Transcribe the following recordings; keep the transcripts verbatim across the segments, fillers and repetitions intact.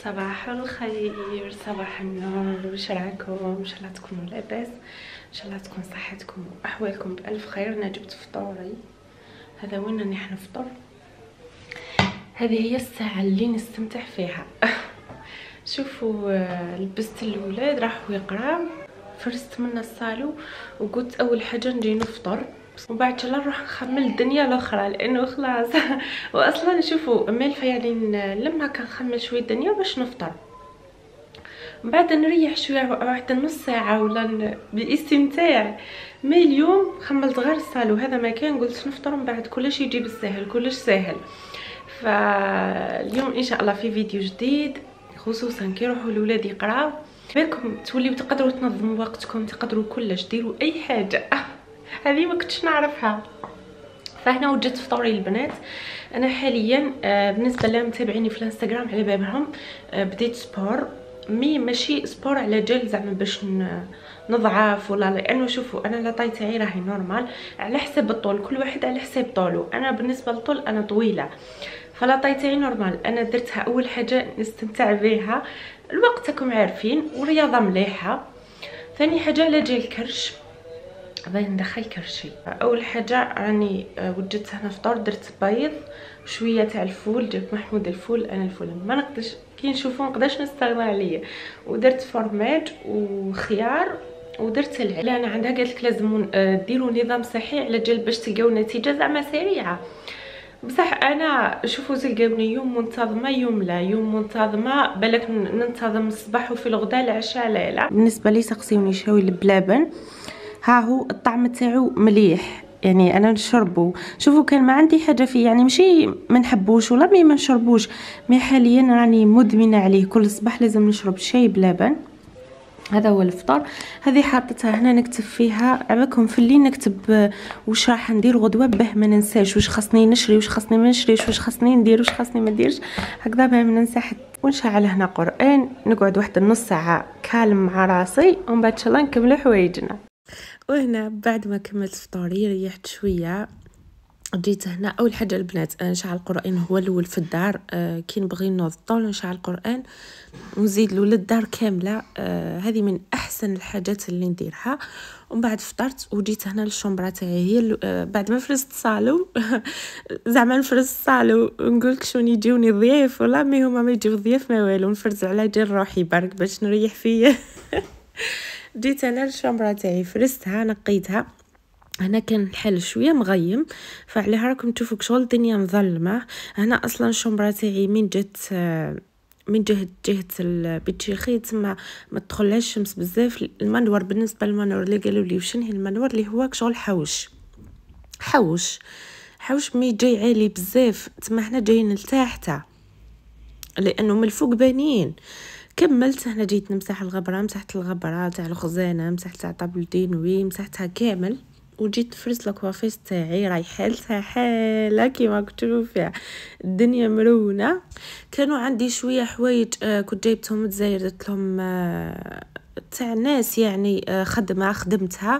صباح الخير، صباح النور. واش راكم؟ ان شاء الله تكونوا لاباس، ان شاء الله تكون صحتكم واحوالكم بالف خير. انا جبت فطوري، هذا وين راني حنفطر. هذه هي الساعه اللي نستمتع فيها. شوفوا، لبست الاولاد راحوا يقراو، فرست من الصالو وقلت اول حاجه نجي نفطر وبعد ان شاء الله نروح نخمل الدنيا الاخرى لانه خلاص. واصلا شوفوا مالفه يعني لما كنخمل شويه الدنيا باش نفطر، من بعد نريح شويه واحد نص ساعه ولا باستمتاع. مي اليوم خملت غير الصالو، هذا ما كان قلت نفطر من بعد كلش يجي بالسهل، كلش ساهل. فاليوم ان شاء الله في فيديو جديد، خصوصا كي يروحوا الاولاد يقراو بالكم توليو تقدروا تنظموا وقتكم، تقدروا كلش ديروا اي حاجه. هذه ما كنتش نعرفها. فهنا وجدت فطوري البنات. انا حاليا بالنسبه لهم متابعيني في الانستغرام على بالهم بديت سبور، مي ماشي سبور على جال زعما باش نضعف ولا، لانه شوفوا انا لا طاي تاعي راهي نورمال على حساب الطول، كل واحد على حساب طوله. انا بالنسبه للطول انا طويله، فلا طاي تاعي نورمال. انا درتها اول حاجه نستمتع بها، الوقت راكم عارفين، ورياضه مليحه. ثاني حاجه على جال الكرش، باغي ندخل كرشي. اول حاجه راني وجدت هنا فطور، درت بيض شويه تاع الفول، جبت محمود الفول. انا الفول ما نقدرش كي نشوفو نقدرش نستغنى عليه، ودرت فرماج وخيار ودرت العين. انا عندها قالت لك لازم ديروا نظام صحي على جال باش تلقاو نتيجه زعما سريعه. بصح انا شوفوا تلقاوني يوم منتظمه يوم لا، يوم منتظمه بالك ننتظم الصباح وفي الغداء العشاء لا لا. بالنسبه لي سقسيوني شاوي بلبن، ها هو الطعم تاعو مليح يعني انا نشربو. شوفوا كان ما عندي حاجه فيه، يعني ماشي ما نحبوش ولا مي ما نشربوش، مي حاليا راني مدمنه عليه، كل صباح لازم نشرب شاي بلبن. هذا هو الفطور. هذه حاطتها هنا نكتب فيها عباكم في الليل، نكتب واش راح ندير غدوه باه ما ننساش، واش خاصني نشري واش خاصني ما نشريش، واش خاصني ندير واش خاصني ما نديرش، هكذا باه ما ننسى حتى. ونشعل هنا قران، نقعد واحد النص ساعه كالم مع راسي، ومن بعد ان شاء الله نكملوا حوايجنا. وهنا بعد ما كملت فطوري ريحت شويه، جيت هنا. اول حاجه البنات نشعل القران، هو الاول في الدار. آه كي نبغي نوض طول نشعل القران ونزيد له للدار كامله. آه هذه من احسن الحاجات اللي نديرها. ومن بعد فطرت وجيت هنا للشومبره تاعي، هي آه بعد ما فرست الصالو. زعما نفرز الصالو نقولك شوني يجيوني ضياف ولا مي هما ما يجيو ضياف ما والو، نفرز على جال روحي برك باش نريح فيه. جيت انا للشومبره تاعي فرستها نقيتها. هنا كان الحال شويه مغيم، فعليها راكم تشوفوا شغل الدنيا مظلمه. هنا اصلا الشومبره تاعي من جات من جهه جهه البيتشيخي تما ما تدخلهاش الشمس بزاف. المنور بالنسبه للمنور اللي قالوا لي وشنو هي المنور اللي هو شغل حوش حوش حوش مي جاي عالي بزاف، تما حنا جايين لتحت لانه من الفوق بانين. كملت هنا جيت نمسح الغبره، مسحت الغبره تاع الخزانه، مسحت تاع طابل دينوي، مسحتها كامل. وجيت فرست لاكوافيس تاعي راهي حالتها حاله كيما كنتو فيها، الدنيا مرونه. كانوا عندي شويه حوايج آه كنت جايبتهم متزاير، درت لهم آه تاع ناس يعني آه خدمه خدمتها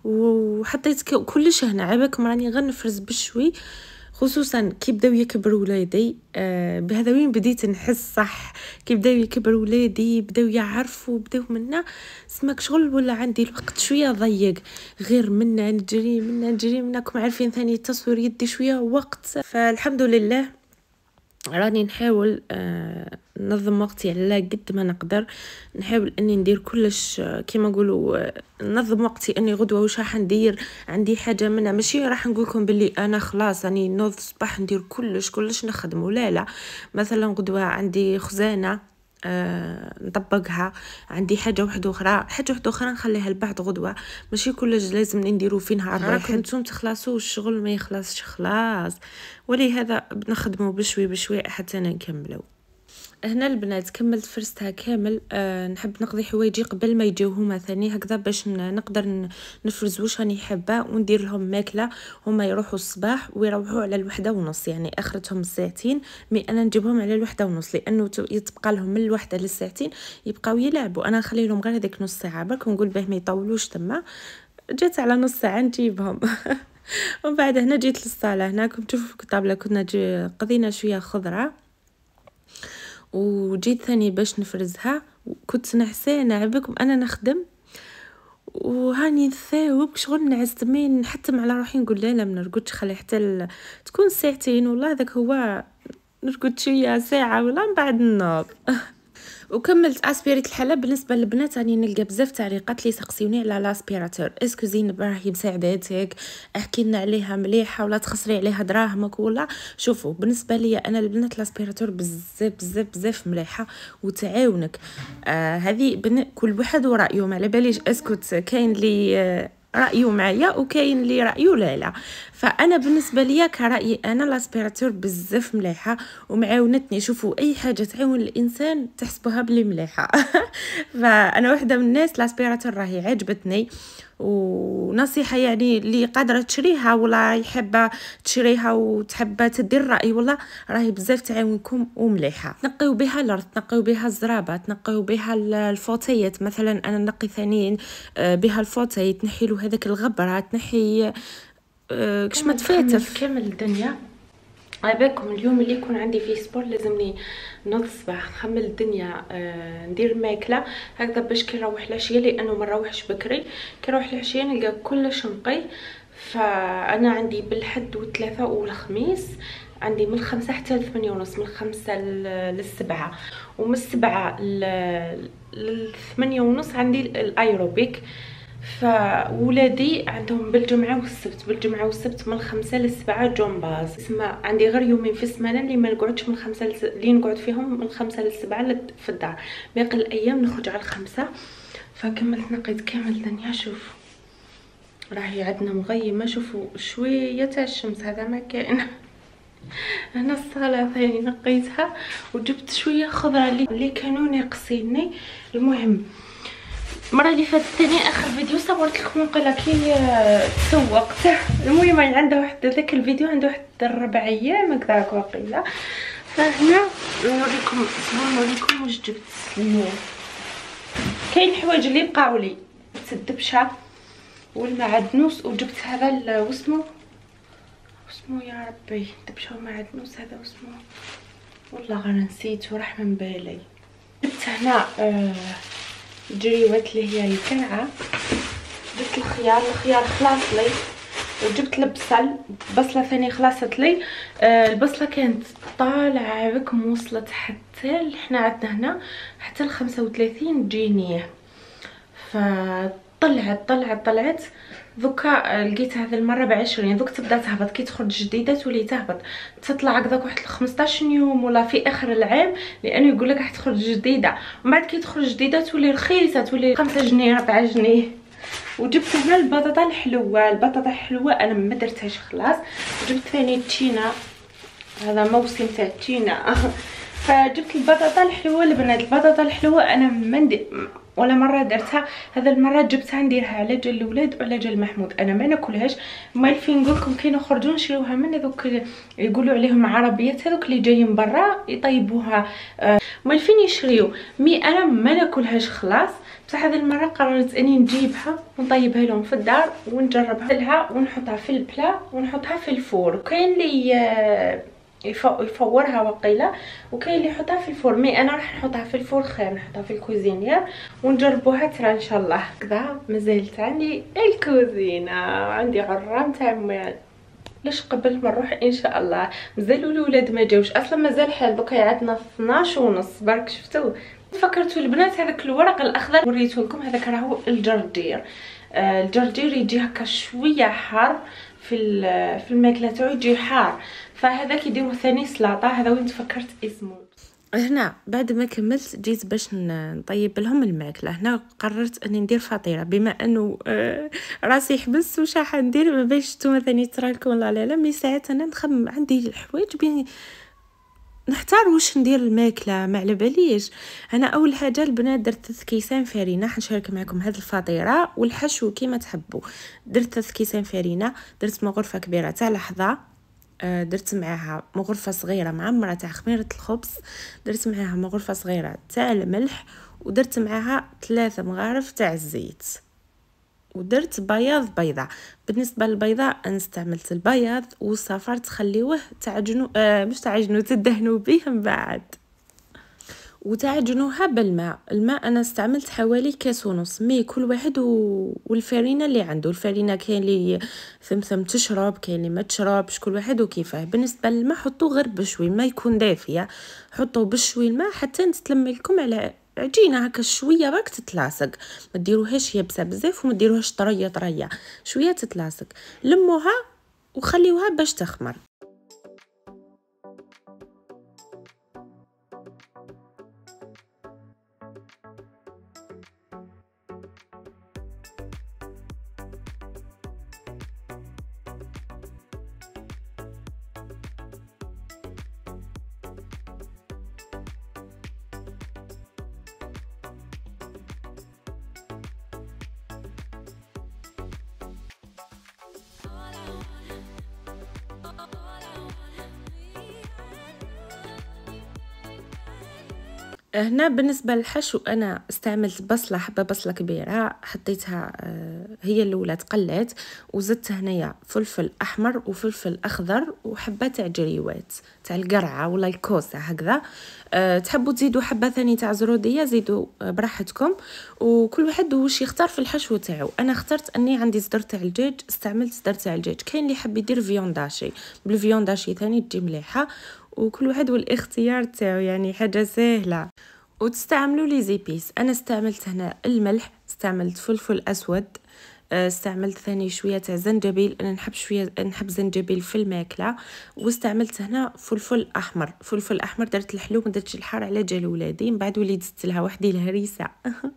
وحطيت كلش هنا. عباكم راني غير نفرز بشوي، خصوصا كي بداو يكبروا ولادي. آه بهذا وين بديت نحس صح، كي بداو يكبروا ولادي بداو يعرفوا بداو منا سماك شغل، ولا عندي الوقت شويه ضيق، غير منا نجري منا نجري منكم عارفين. ثاني التصوير يدي شويه وقت، فالحمد لله راني نحاول آه ننظم وقتي على قد ما نقدر. نحاول اني ندير كلش آه كيما نقولوا آه ننظم وقتي. اني غدوه واش راح ندير، عندي حاجه منها، ماشي راح نقول لكم باللي انا خلاص راني نوض الصباح ندير كلش كلش نخدم، لا لا. مثلا غدوه عندي خزانه آه نطبقها، عندي حاجه واحده اخرى حاجه واحده اخرى نخليها لبعد غدوه، ماشي كلش لازم نديرو في نهار واحد. انتم تخلصوا الشغل ما يخلصش خلاص، ولهذا نخدموا بشوي بشوي حتى نكملوا. هنا البنات كملت فرستها كامل. أه نحب نقضي حوايجي قبل ما يجيو هما ثاني، هكذا باش نقدر نفرز واش راني حابه وندير لهم ماكله. هما يروحوا الصباح ويروحوا على الوحده ونص، يعني اخرتهم ساعتين، مي انا نجيبهم على الوحده ونص لانه يتبقى لهم من الوحده للساعتين يبقاو يلعبوا. انا نخلي لهم غير هذيك نص ساعه برك ونقول باه ما يطولوش تما. جات على نص ساعه نجيبهم. ومن بعد هنا جيت للصاله. هنا كنت تشوفوا في الطابله كنا قضينا شويه خضره، وجيت ثاني باش نفرزها، كنت نعسانه عباكم انا نخدم وهاني نثاوب شغل نعست مين نحتم على روحي نقول لا لا ما نرقدش، خلي حتى ال... تكون ساعتين والله هذاك هو، نرقد شويه ساعه ولا من بعد النوض. وكملت اسبيريت الحلب. بالنسبه للبنات راني نلقى بزاف تعليقات لي سقسيوني على لاسبيراتور، اسكو زينب راهي مساعداتك، احكي لنا عليها مليحه ولا تخسري عليها دراهمك ولا. شوفوا بالنسبه لي انا البنات لاسبيراتور بزاف بزاف بزاف مليحه وتعاونك. آه هذه بن... كل واحد ورايه، ما على باليش اسكت كاين لي آه رايه معايا وكاين اللي رايه لا لا. فانا بالنسبه ليا كرايي انا لاسبيراتور بزاف مليحه ومعاونتني. شوفوا اي حاجه تعاون الانسان تحسبوها بلي مليحه. فانا واحده من الناس لاسبيراتور راهي عجبتني، ونصيحه يعني اللي قادره تشريها ولا يحب تشريها وتحب تدير راي والله راهي بزاف تعاونكم ومليحه. تنقيو بها الارض، تنقيو بها الزرابه، تنقيو بها الفوطيات مثلا. انا نقي ثانيين بها الفوطي، تنحي له هذاك الغبره، تنحي كش ما تفاتف كامل الدنيا. عباكم اليوم اللي يكون عندي فيه سبور لازمني نوض الصباح نخمل الدنيا، آه ندير ماكله هكذا باش كي نروح العشيه، لانه ما نروحش بكري، كي نروح العشيه نلقى كلش نقي. فانا عندي بالحد والثلاثه والخميس عندي من الخمسة حتى لثمانية ونص، من الخمسة للسبعة، ومن السبعة للثمانية ونص عندي الايروبيك. فولادي عندهم بالجمعه والسبت، بالجمعه والسبت من الخمسة للسبعة جمباز. اسمع عندي غير يومين في السمانه اللي ما نقعدش من خمسة لس... اللي نقعد فيهم من الخمسة للسبعة في الدار، باقي الايام نخرج على الخمسة. فكملت نقيت كامل الدنيا. شوف راهي عندنا مغيمه، شوفوا شويه تاع الشمس هذا ما كاين. هنا الصاله ثاني نقيتها وجبت شويه خضره اللي, اللي كانوا ناقصيني. المهم المره اللي فاتت ثاني اخر فيديو صورت لكم نقله كي تسوقت. المهم عنده واحد ذاك الفيديو عنده واحد ربع ايام هكذاك واقيلا. فهنا نوريكم نوريكم واش جبت اليوم. كاين حوايج اللي بقاو لي، جبت الدبشه والمعدنوس، وجبت هذا واسمو واسمو يا ربي دبشه ومعدنوس هذا واسمو والله غير نسيتو راح من بالي. جبت هنا آه جريوات اللي هي الكنعه، جبت الخيار، الخيار خلاص لي، وجبت البصل، بصله ثاني خلاصت لي. آه البصله كانت طالعه بكم وصلت حتى حنا عندنا هنا حتى ل خمسة وثلاثين جنيه. فطلعت طلعت طلعت دوكا لقيت هذه المره بعشرين، دوك تبدا تهبط، كي تخرج جديده تولي تهبط، تطلع هكذاك واحد خمسطاش يوم ولا في اخر العام، لانه يقول لك راح تخرج جديده، ومن بعد كي تخرج جديده تولي رخيصه، تولي خمسة جنيه أربعة جنيه. وجبت هنا البطاطا الحلوه، البطاطا الحلوه انا ما درتهاش خلاص. جبت ثاني التشينا، هذا موسم تاع التشينا. فجبت البطاطا الحلوه البنات، البطاطا الحلوه انا ما ندير ولا مره درتها، هذا المره جبتها نديرها على جال الاولاد وعلى جال محمود. انا ما ناكلهاش، مال فين نقول لكم كي نخرجوا نشريوها من هذوك يقولوا عليهم عربيات، هذوك اللي جايين برا يطيبوها، مال فين يشريو. مي انا ما ناكلهاش خلاص. بصح هذه المره قررت اني نجيبها ونطيبها لهم في الدار ونجربها لها ونحطها في البلا ونحطها في الفور. كاين اللي يفورها وقيله وكاين اللي يحطها في الفور، مي انا راح نحطها في الفور خير، نحطها في الكوزينير ونجربوها ترى ان شاء الله. كذا مازالت عندي الكوزينه، عندي عرام تاع لاش قبل ما نروح ان شاء الله. مازالوا الاولاد ما جاوش اصلا، مازال حال دوكا عندنا اثناش ونص برك. شفتوا فكرتوا البنات هذاك الورق الاخضر وريته لكم، هذاك راهو الجرجير. آه الجرجير يجي هكا شويه حار في في الماكله تاعو، يجي حار، فهذا كيديروا ثاني سلطه. هذا وين تفكرت اسمه. هنا بعد ما كملت جيت باش نطيب لهم الماكله. هنا قررت اني ندير فطيره، بما انه آه راسي حبس وش راح ندير ما باش نتوما ثاني تراكم ولا لا لا. مي ساعات انا نخمم عندي الحوايج بين نحتار واش ندير الماكله ما على باليش. انا اول حاجه البنات درت ثلاث كيسان فرينه، حنشارك معكم هذه الفطيره والحشو كيما تحبوا. درت ثلاث كيسان فرينه، درت مغرفه كبيره تاع لحظه، درت معاها مغرفه صغيره معمره تاع خميره الخبز، درت معاها مغرفه صغيره تاع الملح، ودرت معاها ثلاثه مغارف تاع الزيت، ودرت بياض بيضه. بالنسبه للبيضاء انا استعملت البياض والصفار تخليوه تعجنوا آه مش تعجنوا تدهنوا به من بعد. وتعجنوها بالماء. الماء انا استعملت حوالي كاس ونص، مي كل واحد و... والفرينه اللي عنده. الفرينه كاين اللي ثمثم تشرب، كاين اللي ما تشربش، كل واحد وكيفاه. بالنسبه للماء حطوه غير بشوي، ما يكون دافيه، حطوه بشوي الماء حتى تتلمي لكم على عجينه هكا شويه راك تتلاصق. ما ديروهاش يابسه بزاف وما ديروهاش طريه طريه، شويه تتلاصق. لموها وخليوها باش تخمر. هنا بالنسبه للحشو انا استعملت بصله، حبه بصله كبيره حطيتها هي الاولى تقلات، وزدت هنايا فلفل احمر وفلفل اخضر وحبه تاع جريوات تاع القرعه ولا الكوسه هكذا. أه تحبوا تزيدوا حبه ثاني تاع زروديه زيدوا براحتكم، وكل واحد واش يختار في الحشو تاعو. انا اخترت اني عندي صدر تاع الدجاج، استعملت صدر تاع الدجاج. كاين اللي حب يدير فيونداشي، بالفيونداشي ثاني تجي مليحه، وكل واحد والاختيار تاعو، يعني حاجه سهله. وتستعملوا لي زيبيس. انا استعملت هنا الملح، استعملت فلفل اسود، استعملت ثاني شويه تاع زنجبيل، انا نحب شويه نحب زنجبيل في الماكله. واستعملت هنا فلفل احمر. فلفل احمر درت الحلو ما درتش الحار على جال ولادي، من بعد وليت زدت لها وحدي الهريسه.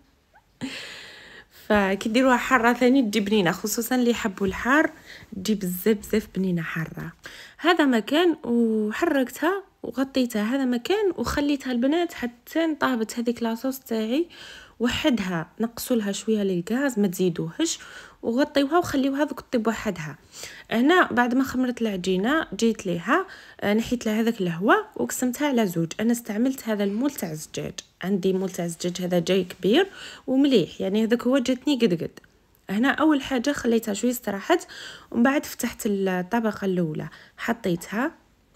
فكي ديروها حاره ثاني تجي بنينه، خصوصا اللي يحبوا الحار تجي بزاف بزاف بنينه حاره. هذا مكان وحركتها وغطيتها، هذا مكان وخليتها البنات حتى طابت هذيك لاصوص تاعي وحدها. نقصوا لها شويه للغاز ما تزيدوهش، وغطيوها وخليوها ذوك طيب وحدها. هنا بعد ما خمرت العجينه جيت ليها نحيت لها هذاك الهواء وقسمتها على زوج. انا استعملت هذا المول تاع الزجاج، عندي مول تاع الزجاج هذا جاي كبير ومليح، يعني هذاك هو جاتني قد قد. هنا اول حاجه خليتها شويه استراحت، ومن بعد فتحت الطبقه الاولى حطيتها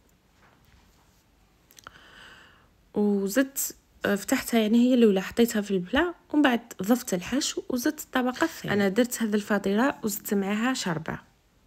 وزدت فتحتها، يعني هي الاولى حطيتها في البلا، ومن بعد ضفت الحشو وزدت الطبقه الثانيه. انا درت هذه الفطيره وزدت معاها شربه،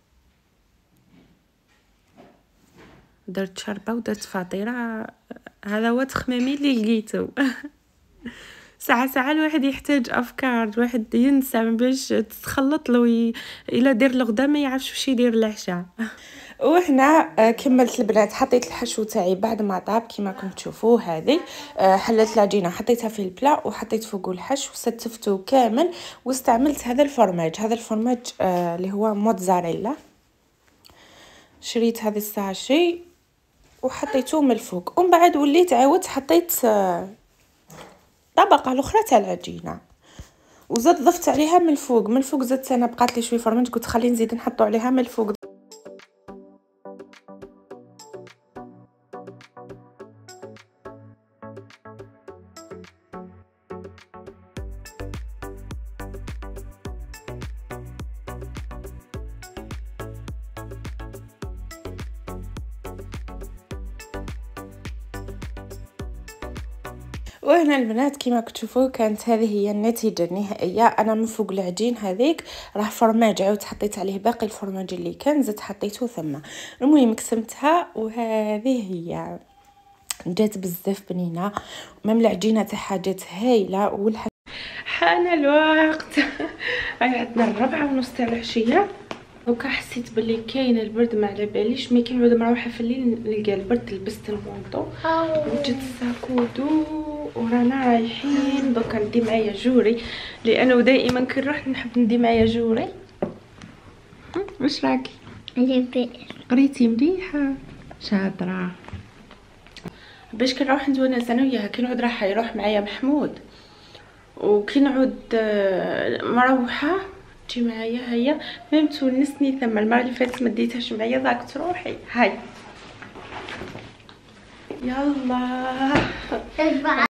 درت شربه ودرت فطيره. هذا هو تخمامي اللي لقيته. ساعه ساعه الواحد يحتاج افكار، الواحد ينسى باش تتخلط له وي... الا دير الغدا ما يعرفش واش يدير العشاء. وهنا كملت البنات، حطيت الحشو تاعي بعد ما طاب كما راكم تشوفوا. هذه حلت العجينه حطيتها في البلا وحطيت فوقه الحشو ستفته كامل، واستعملت هذا الفرماج. هذا الفرماج اللي هو موتزاريلا، شريت هذا الساشي وحطيته من الفوق. ومن بعد وليت عاودت حطيت طبقه الاخرى تاع العجينه وزاد ضفت عليها من الفوق. من الفوق زدت انا بقات لي شويه فرماج، قلت خلي نزيد نحطو عليها من الفوق. وهنا البنات كما كتشوفوا كانت هذه هي النتيجه النهائيه. انا من فوق العجين هذيك راه فرماج، عاودت حطيت عليه باقي الفرماج اللي كان زدت حطيته ثم. المهم قسمتها وهذه هي جات بزاف بنينه، ميم العجينه تاعها جات هايله. والح حان الوقت. عندنا الربعة ونص تاع العشيه. دوكا حسيت بلي كاين البرد، ما على باليش مي كاين بعد مروحه في الليل نلقى البرد. لبست المونطو وجبت الساكودو ورانا رايحين. دوكا ندي معايا جوري لانه دائما كي نروح نحب ندي معايا جوري. واش راكي؟ لاباس. قريتي مليحه شاطره. باش كي نروح نتونس انا وياها، كي نعود راح يروح معايا محمود، وكي نعود مروحه تجي معايا هي. ميم تونسني ثم المره اللي فاتت ما ديتهاش معايا ضاقت روحي. هاي يلا.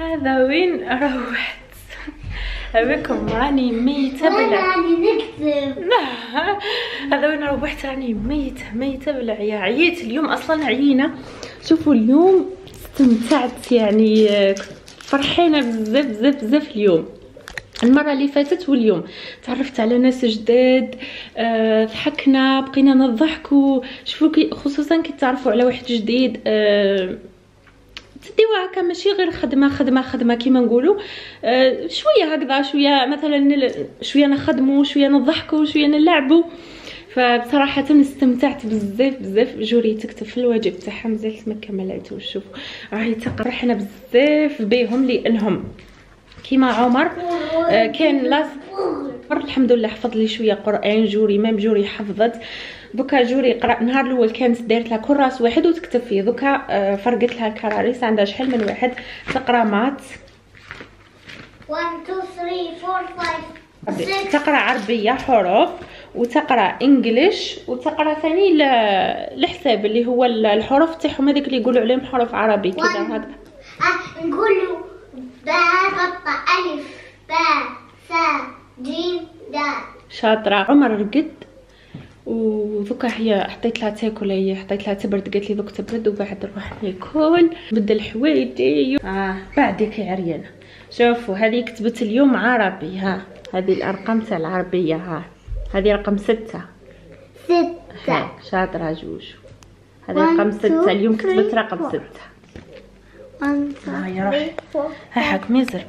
هذا وين روحت بكم راني ميته بلا راني نكتب. هذا وين روحت راني ميته ميته بالعيا. عييت اليوم اصلا عيينا. شوفوا اليوم استمتعت يعني فرحانه بزاف بزاف بزاف اليوم. المره اللي فاتت واليوم تعرفت على ناس جداد، أه ضحكنا بقينا نضحكوا. شوفوا خصوصا كي تعرفوا على واحد جديد أه تديوها هكا ماشي غير خدمه خدمه خدمه كيما نقولوا، أه شويه هكذا شويه مثلا شويه نخدموا شويه نضحكوا شويه نلعبوا. فبصراحه استمتعت بزاف بزاف. جوري تكتب في الواجب تاعها مازال ما كملتوش. شوفوا راهي تقرحنا بزاف بيهم لانهم كيما عمر آه كان لاص الحمد لله حفظ لي شويه قران. جوري ميم جوري حفظت. دوكا جوري قرا النهار الاول كانت دارت لها كراس واحد وتكتب فيه. دوكا آه فرقت لها الكراريس عندها شحال من واحد تقرا مات واحد اثنين ثلاثة أربعة خمسة ستة. تقرا عربيه حروف وتقرا انجليش وتقرا ثاني الحساب اللي هو الحروف تاعهم هذيك اللي يقولوا عليهم حروف عربي كذا هكذا. اه نقولوا باء بطه الف باء ثاء جيم دال. شاطره. عمر رقد وذوكا هي حطيت لها تاكل. هي حطيت لها تبرد قالت لي دوك تبرد وبعد نروح ناكل بدل حوايجي. اه بعدك يا عريانه. شوفوا هذه كتبت اليوم عربي. ها هذه الارقام تاع العربيه. ها هذه رقم ستة ستة. شاطره جوج. هذه رقم ستة. اليوم كتبت رقم ستة. ها يا روحي ها حكمي زرب.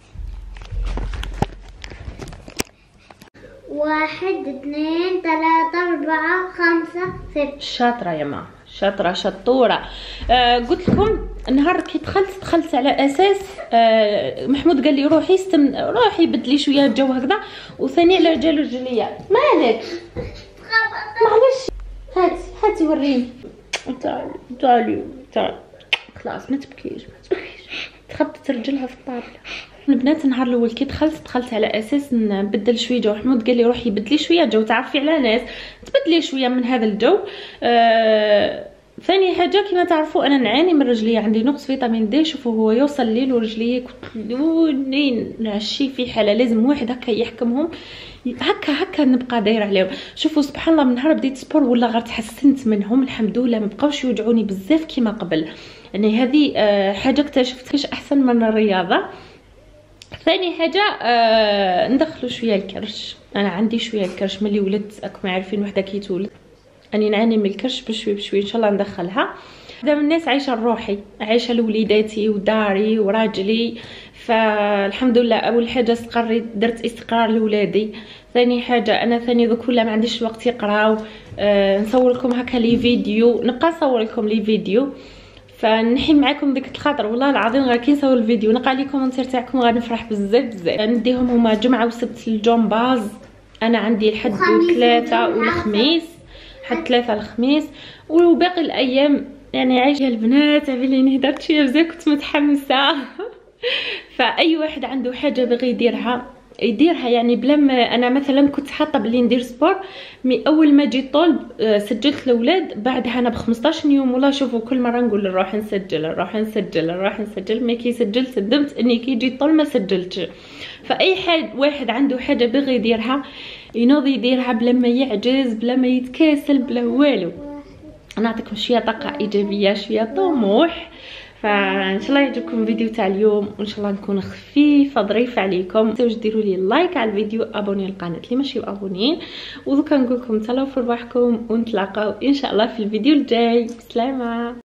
واحد اثنين ثلاثة أربعة خمسة ستة. شاطرة يا ماما شاطرة شطورة. آه قلت لكم النهار كي دخلت دخلت على اساس آه محمود قال لي روحي استم روحي بدلي شويه الجو هكذا. وثاني على رجال الرجليه مالك معليش هاتي هاتي وريني. تعالي تعالي تعالي خلاص ما تبكيش ما تبكيش. تخبطت رجلها في الطابله. البنات النهار الاول كي دخلت دخلت على اساس نبدل شويه جو. حمود قال لي روحي بدلي شويه جو تعرفي على ناس تبدلي شويه من هذا الجو. آه ثاني حاجه كما تعرفوا انا نعاني من رجلي عندي نقص فيتامين دي. شوفوا هو يوصل الليل ورجلي كنت نعشي في حاله لازم واحد هكا يحكمهم هكا هكا نبقى دايره عليهم. شوفوا سبحان الله من نهار بديت سبور ولا غير تحسنت منهم الحمد لله ما بقاوش يوجعوني بزاف كيما قبل. يعني هذه آه حاجه اكتشفتها احسن من الرياضه. ثاني حاجه آه ندخلوا شويه الكرش. انا عندي شويه الكرش ملي ولدت راكم عارفين وحده كي تولد اني نعاني من الكرش بشوي بشوي ان شاء الله ندخلها. دابا الناس عايشه لروحي عايشه لوليداتي وداري وراجلي. فالحمد لله اول حاجه استقريت درت استقرار لولادي. ثاني حاجه انا ثاني دوك ولا ما عنديش وقت يقراو. آه نصور لكم هكا لي فيديو نبقى نصور لكم لي فيديو فنحي معاكم ديك الخاطر والله العظيم غير كي نصور الفيديو نلقى لي كومونتير تاعكم غنفرح بزاف بزاف. نديهم هما جمعه وسبت الجمباز. انا عندي الحد وثلاثه والخميس حد ثلاثه الخميس وباقي الايام يعني عايشه البنات. عفيلي هدرت شويه بزاف كنت متحمسه. فاي واحد عنده حاجه بغي يديرها يديرها يعني بلا ما انا مثلا كنت حاطه بلي ندير سبور مي اول ما جيت طلب سجلت الاولاد بعدها انا ب خمسطاش يوم. والله شوفوا كل مره نقول نروح نسجل نروح نسجل نروح نسجل مي كي سجلت ندمت اني كي جيت طول ما سجلتش. فاي حد واحد عنده حاجه بغي يديرها ينوض يديرها بلا ما يعجز بلا ما يتكاسل بلا والو. نعطيكم شويه طاقه ايجابيه شويه طموح. فان شاء الله يعجبكم الفيديو تاع اليوم وان شاء الله نكون خفيفه ظريفه عليكم. متنساوش ديروا لي لايك على الفيديو ابوني للقناه اللي ماشي ابونين. ودوكا نقول لكم تهلاو في رواحكم ونتلاقاو ان شاء الله في الفيديو الجاي. بسلامه.